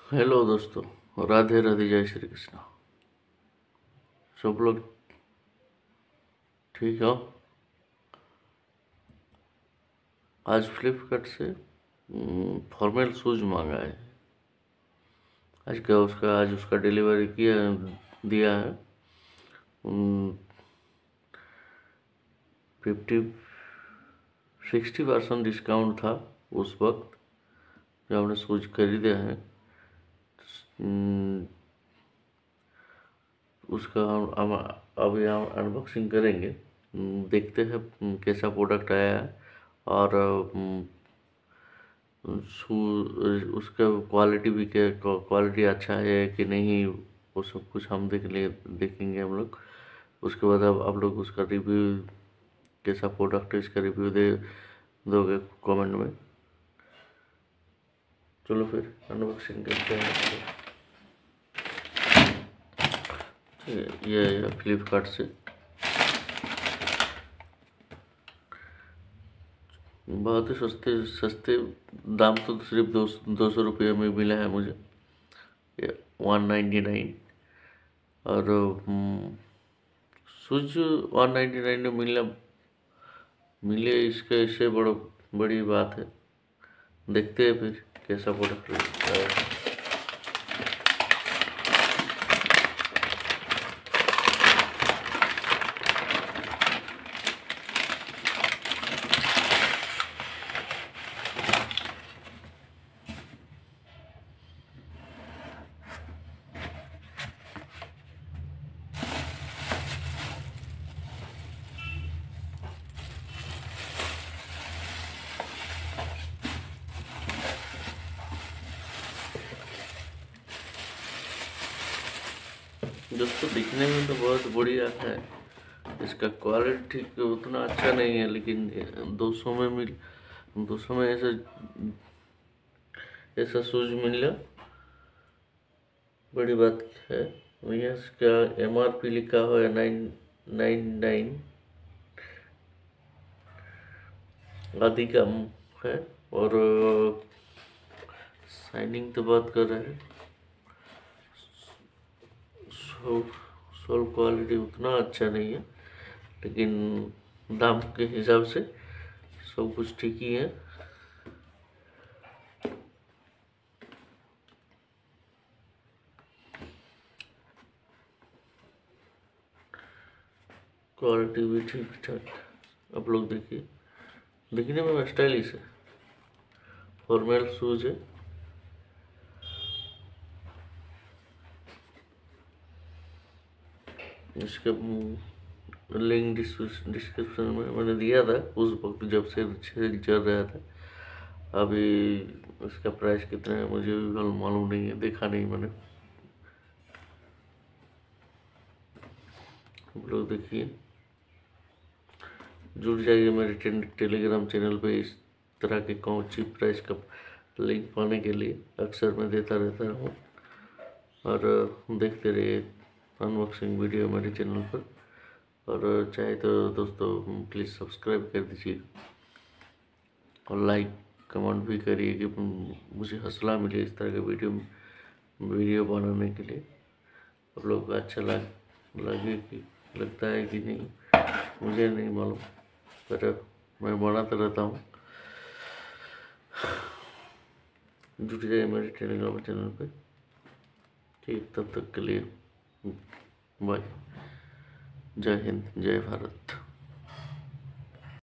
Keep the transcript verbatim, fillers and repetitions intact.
Hello दोस्तों, राधे राधे, जय श्री कृष्ण। सब लोग ठीक हो? आज फ्लिपकार्ट से फॉर्मल शूज मंगा है। आज क्या उसका आज उसका डिलीवरी किया दिया है। फिफ्टी सिक्सटी परसेंट डिस्काउंट था उस वक्त जब हमने शूज खरीदे हैं। हम्म, उसका हम हम अभी हम अनबॉक्सिंग करेंगे। हम्म, देखते हैं हम्म, कैसा प्रोडक्ट आया है और हम्म, शू उसका क्वालिटी भी क्या क्वालिटी अच्छा है कि नहीं, वो सब कुछ हम देख ले देखेंगे हम लोग। उसके बाद अब आप लोग उसका रिव्यू, कैसा प्रोडक्ट है इसका रिव्यू दे दोगे कमेंट में। चलो फिर अनबॉक्सिंग करते हैं इसको। ठीक है, ये फ्लिपकार्ट से बहुत ही सस्ते सस्ते दाम, तो सिर्फ दो दो सौ रुपये में मिला है मुझे, ये वन नाइन्टी नाइन। और शूज वन नाइन्टी नाइन में मिलना मिले, इसके इससे बड़ा बड़ी बात है। देखते हैं फिर कैसा प्रोडक्ट है। दोस्तों, दिखने में तो बहुत बढ़िया है, इसका क्वालिटी उतना अच्छा नहीं है, लेकिन दो सौ में मिल दो सौ में ऐसा ऐसा शूज मिला बड़ी बात है। भैया इसका एम आर पी लिखा हुआ है नाइन नाइन नाइन आदि का है। और शाइनिंग तो बात कर रहे हैं, सोल क्वालिटी उतना अच्छा नहीं है, लेकिन दाम के हिसाब से सब कुछ ठीक ही है। क्वालिटी भी ठीक ठाक, आप लोग देखिए, दिखने में स्टाइलिश है, फॉर्मल शूज है। इसका लिंक डिस्क्रिप्शन में मैंने दिया था उस वक्त जब से सेल चल रहा था। अभी इसका प्राइस कितना है मुझे भी मालूम नहीं है, देखा नहीं मैंने। आप लोग देखिए, जुड़ जाइए मेरे टेलीग्राम चैनल पे। इस तरह के कौन चीप प्राइस का लिंक पाने के लिए अक्सर मैं देता रहता हूँ, और देखते रहिए अनबॉक्सिंग वीडियो मेरे चैनल पर। और चाहे तो दोस्तों प्लीज़ सब्सक्राइब कर दीजिए और लाइक कमेंट भी करिए कि मुझे हौसला मिले इस तरह के वीडियो वीडियो बनाने के लिए। आप लोग को अच्छा लग लगे कि लगता है कि नहीं मुझे नहीं मालूम, पर मैं बनाता रहता हूँ। जुट जाइए मेरे टेलीग्राम चैनल पे। ठीक, तब तक के लिए बाय। जय हिंद, जय भारत।